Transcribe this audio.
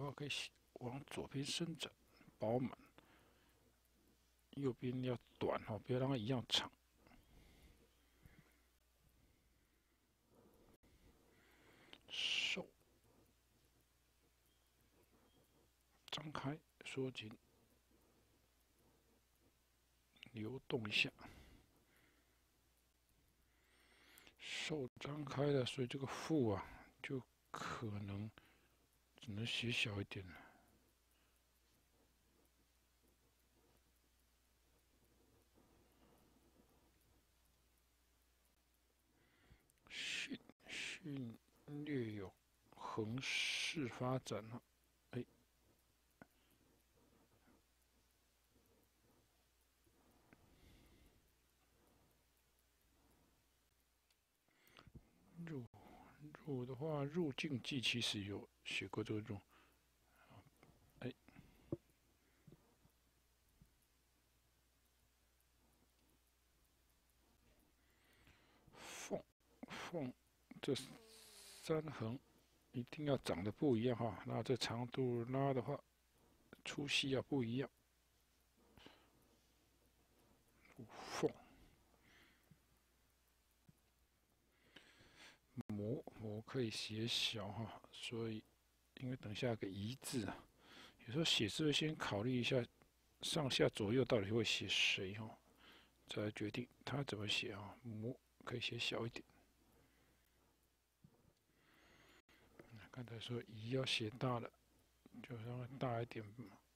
的话可以往左边伸展，饱满。右边要短哦，不要让它一样长。收，张开，缩紧，流动一下。手张开了，所以这个腹啊，就可能只能写小一点了。训略有横式发展了，哎，入的话，入境记其实有写过这个入，哎，缝这三横一定要长得不一样哈，那这长度拉的话，粗细要不一样。缝模可以写小哈，所以因为等下有个一字啊，有时候写字会先考虑一下上下左右到底会写谁哈，再来决定它怎么写啊。模可以写小一点。刚才说一要写大了，就让它大一点嘛。